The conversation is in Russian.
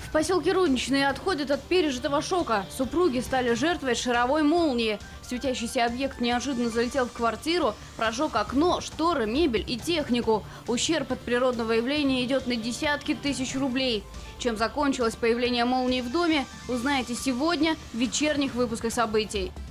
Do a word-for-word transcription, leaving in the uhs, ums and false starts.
В поселке Рудничные отходят от пережитого шока. Супруги стали жертвой шаровой молнии. Светящийся объект неожиданно залетел в квартиру, прожег окно, шторы, мебель и технику. Ущерб от природного явления идет на десятки тысяч рублей. Чем закончилось появление молнии в доме, узнаете сегодня в вечерних выпусках событий.